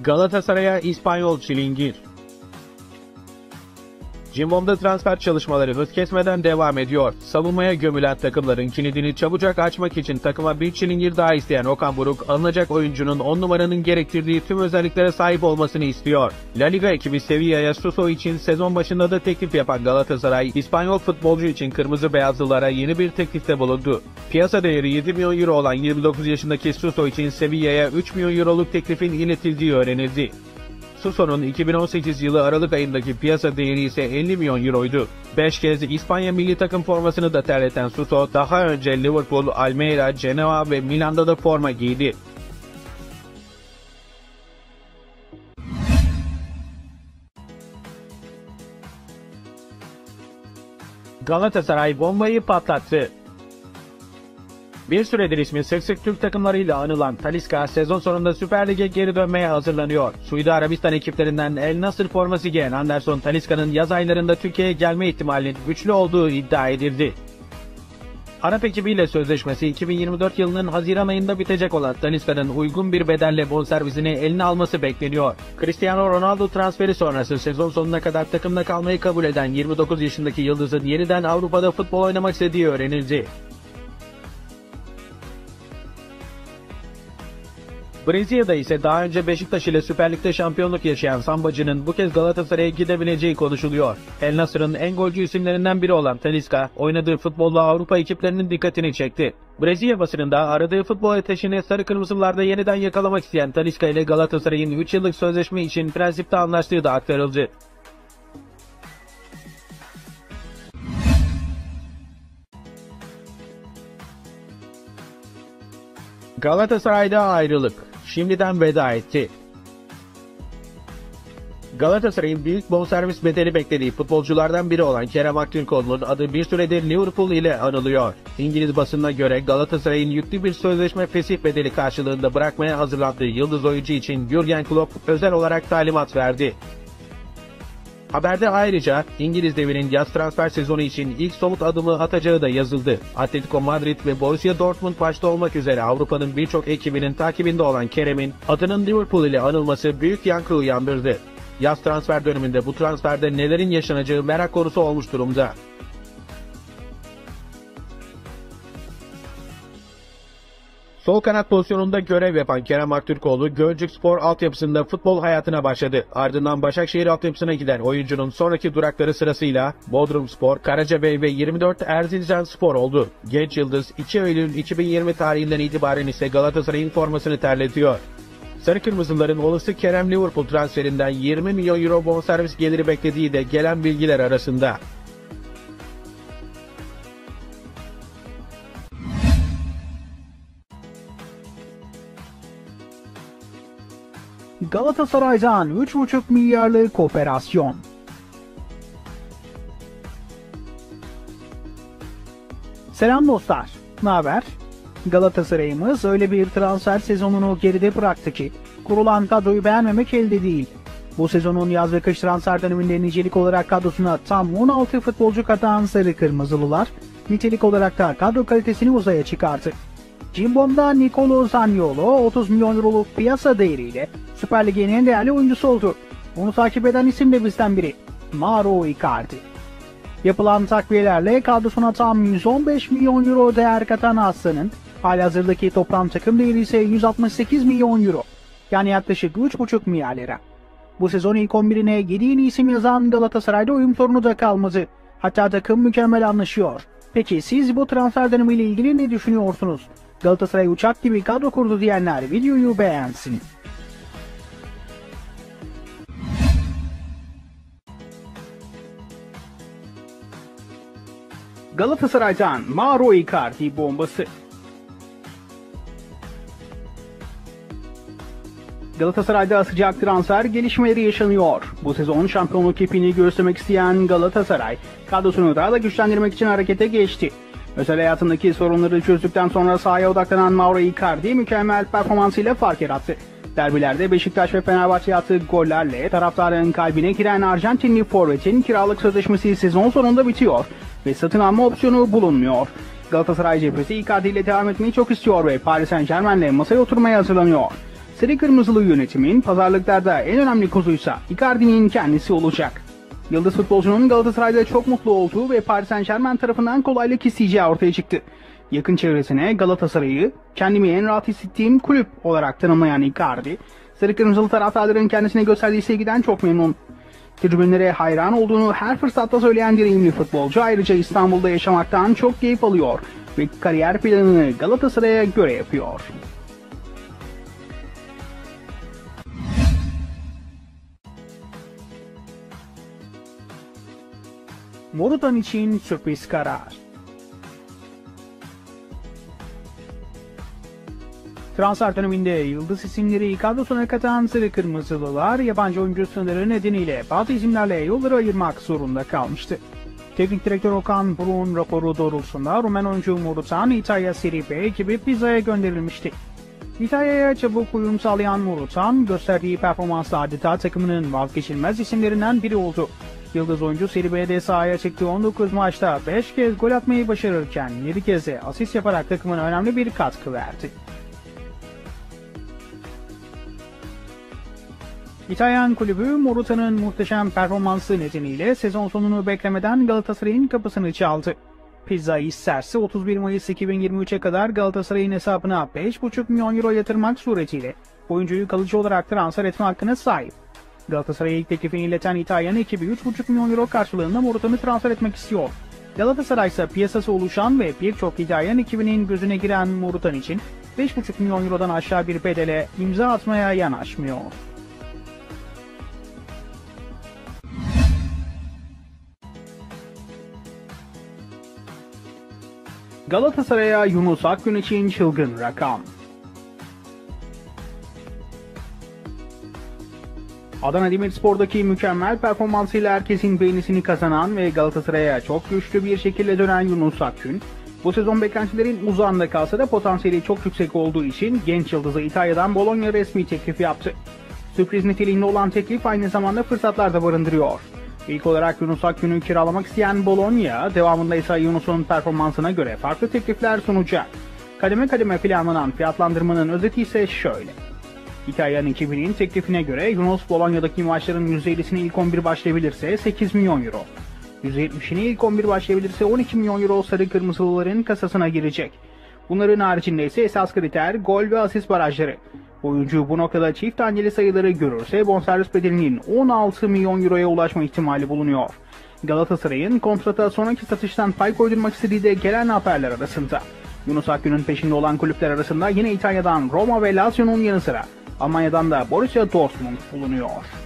Galatasaray'a İspanyol çilingir. Cimbom'da transfer çalışmaları hız kesmeden devam ediyor. Savunmaya gömülen takımların kilidini çabucak açmak için takıma bir çilingir daha isteyen Okan Buruk, alınacak oyuncunun 10 numaranın gerektirdiği tüm özelliklere sahip olmasını istiyor. La Liga ekibi Sevilla'ya Suso için sezon başında da teklif yapan Galatasaray, İspanyol futbolcu için kırmızı beyazlılara yeni bir teklifte bulundu. Piyasa değeri 7 milyon euro olan 29 yaşındaki Suso için Sevilla'ya 3 milyon euroluk teklifin iletildiği öğrenildi. Suso'nun 2018 yılı Aralık ayındaki piyasa değeri ise 50 milyon euroydu. 5 kez İspanya milli takım formasını da terleten Suso, daha önce Liverpool, Almeida, Genoa ve Milan'da da forma giydi. Galatasaray bombayı patlattı. Bir süredir ismi sık sık Türk takımlarıyla anılan Talisca sezon sonunda Süper Lig'e geri dönmeye hazırlanıyor. Suudi Arabistan ekiplerinden El Nasr forması giyen Anderson Talisca'nın yaz aylarında Türkiye'ye gelme ihtimalinin güçlü olduğu iddia edildi. Arap ekibiyle sözleşmesi 2024 yılının Haziran ayında bitecek olan Talisca'nın uygun bir bedelle bonservisini eline alması bekleniyor. Cristiano Ronaldo transferi sonrası sezon sonuna kadar takımda kalmayı kabul eden 29 yaşındaki yıldızın yeniden Avrupa'da futbol oynamak istediği öğrenildi. Brezilya'da ise daha önce Beşiktaş ile Süper Lig'de şampiyonluk yaşayan Sambacı'nın bu kez Galatasaray'a gidebileceği konuşuluyor. El Nasr'ın en golcü isimlerinden biri olan Talisca, oynadığı futbolla Avrupa ekiplerinin dikkatini çekti. Brezilya basınında aradığı futbol ateşini sarı kırmızılarda yeniden yakalamak isteyen Talisca ile Galatasaray'ın 3 yıllık sözleşme için prensipte anlaştığı da aktarıldı. Galatasaray'da ayrılık. Şimdiden veda etti. Galatasaray'ın büyük bonservis bedeli beklediği futbolculardan biri olan Kerem Aktürkoğlu'nun adı bir süredir Liverpool ile anılıyor. İngiliz basınına göre Galatasaray'ın yüklü bir sözleşme fesih bedeli karşılığında bırakmaya hazırlandığı yıldız oyuncu için Jürgen Klopp özel olarak talimat verdi. Haberde ayrıca İngiliz devinin yaz transfer sezonu için ilk somut adımı atacağı da yazıldı. Atletico Madrid ve Borussia Dortmund başta olmak üzere Avrupa'nın birçok ekibinin takibinde olan Kerem'in adının Liverpool ile anılması büyük yankı uyandırdı. Yaz transfer döneminde bu transferde nelerin yaşanacağı merak konusu olmuş durumda. Sol kanat pozisyonunda görev yapan Kerem Aktürkoğlu, Gölcükspor altyapısında futbol hayatına başladı. Ardından Başakşehir altyapısına giden oyuncunun sonraki durakları sırasıyla Bodrumspor, Karacabey ve 24 Erzincanspor oldu. Genç yıldız 2 Eylül 2020 tarihinden itibaren ise Galatasaray'ın formasını terletiyor. Sarı Kırmızıların olası Kerem Liverpool transferinden 20 milyon euro bonservis geliri beklediği de gelen bilgiler arasında. Galatasaray'dan 3,5 milyarlık operasyon. Selam dostlar, ne haber? Galatasaray'ımız öyle bir transfer sezonunu geride bıraktı ki kurulan kadroyu beğenmemek elde değil. Bu sezonun yaz ve kış transfer döneminde nicelik olarak kadrosuna tam 16 futbolcu katan Sarı Kırmızılılar, nitelik olarak da kadro kalitesini uzaya çıkarttı. Cimbom'da Nicolo Zaniolo 30 milyon euroluk piyasa değeriyle Süper Lig'in en değerli oyuncusu oldu. Onu takip eden isim de bizden biri. Mauro Icardi. Yapılan takviyelerle kadrosuna tam 115 milyon euro değer katan Aslan'ın halihazırdaki toplam takım değeri ise 168 milyon euro. Yani yaklaşık 3,5 milyar lira. Bu sezon ilk 11'ine 7 yeni isim yazan Galatasaray'da uyum sorunu da kalmadı. Hatta takım mükemmel anlaşıyor. Peki siz bu transfer dönemiyle ilgili ne düşünüyorsunuz? Galatasaray uçak gibi kadro kurdu diyenler videoyu beğensin. Galatasaray'dan Mauro Icardi bombası. Galatasaray'da sıcak transfer gelişmeleri yaşanıyor. Bu sezon şampiyonluk ipini göğüslemek isteyen Galatasaray, kadrosunu daha da güçlendirmek için harekete geçti. Özel hayatındaki sorunları çözdükten sonra sahaya odaklanan Mauro Icardi mükemmel performansıyla fark yarattı. Derbilerde Beşiktaş ve Fenerbahçe attığı gollerle taraftarın kalbine giren Arjantinli forvetin kiralık sözleşmesi sezon sonunda bitiyor ve satın alma opsiyonu bulunmuyor. Galatasaray cephesi Icardi ile devam etmeyi çok istiyor ve Paris Saint-Germain'le masaya oturmaya hazırlanıyor. Sarı Kırmızılı yönetimin pazarlıklarda en önemli kozuysa Icardi'nin kendisi olacak. Yıldız futbolcunun Galatasaray'da çok mutlu olduğu ve Paris Saint-Germain tarafından kolaylık isteyeceği ortaya çıktı. Yakın çevresine Galatasaray'ı kendimi en rahat hissettiğim kulüp olarak tanımlayan Icardi, Sarı Kırmızılı taraftarların kendisine gösterdiği sevgiden çok memnun. Tribünlere hayran olduğunu her fırsatta söyleyen deneyimli futbolcu ayrıca İstanbul'da yaşamaktan çok keyif alıyor ve kariyer planını Galatasaray'a göre yapıyor. Morutan için sürpriz karar. Transfer döneminde yıldız isimleri kadrosuna katan Sarı Kırmızılılar yabancı oyuncu sınırı nedeniyle bazı isimlerle yolları ayırmak zorunda kalmıştı. Teknik direktör Okan Buruk'un raporu doğrultusunda Rumen oyuncu Morutan İtalya Serie B ekibi Pisa'ya gönderilmişti. İtalya'ya çabuk uyum sağlayan Morutan gösterdiği performansla adeta takımının vazgeçilmez isimlerinden biri oldu. Yıldız oyuncu Serie B'de sahaya çıktığı 19 maçta 5 kez gol atmayı başarırken 7 kez de asist yaparak takımına önemli bir katkı verdi. İtalyan kulübü Morutan'ın muhteşem performansı nedeniyle sezon sonunu beklemeden Galatasaray'ın kapısını çaldı. Pisa isterse 31 Mayıs 2023'e kadar Galatasaray'ın hesabına 5,5 milyon euro yatırmak suretiyle oyuncuyu kalıcı olarak transfer etme hakkına sahip. Galatasaray'a ilk teklifini ileten İtalyan ekibi 3,5 milyon euro karşılığında Morutan'ı transfer etmek istiyor. Galatasaray ise piyasası oluşan ve birçok İtalyan ekibinin gözüne giren Morutan için 5,5 milyon eurodan aşağı bir bedele imza atmaya yanaşmıyor. Galatasaray'a Yunus Akgün için çılgın rakam. Adana Demirspor'daki mükemmel performansıyla herkesin beğenisini kazanan ve Galatasaray'a çok güçlü bir şekilde dönen Yunus Akgün, bu sezon beklentilerin uzağında kalsa da potansiyeli çok yüksek olduğu için genç yıldızı İtalya'dan Bologna resmi teklif yaptı. Sürpriz niteliğinde olan teklif aynı zamanda fırsatlar da barındırıyor. İlk olarak Yunus Akgün'ü kiralamak isteyen Bologna, devamında ise Yunus'un performansına göre farklı teklifler sunacak. Kademe kademe planlanan fiyatlandırmanın özeti ise şöyle. İtalyan ekibinin teklifine göre Yunus Bologna'daki maçların %50'sine ilk 11 başlayabilirse 8 milyon euro. %70'ine ilk 11 başlayabilirse 12 milyon euro Sarı Kırmızılıların kasasına girecek. Bunların haricinde ise esas kriter gol ve asist barajları. Oyuncu bu noktada çift taneli sayıları görürse bonservis bedelinin 16 milyon euroya ulaşma ihtimali bulunuyor. Galatasaray'ın kontrata sonraki satıştan pay koydurmak istediği de gelen haberler arasında. Yunus Akgün'ün peşinde olan kulüpler arasında yine İtalya'dan Roma ve Lazio'nun yanı sıra Almanya'dan da Borussia Dortmund bulunuyor.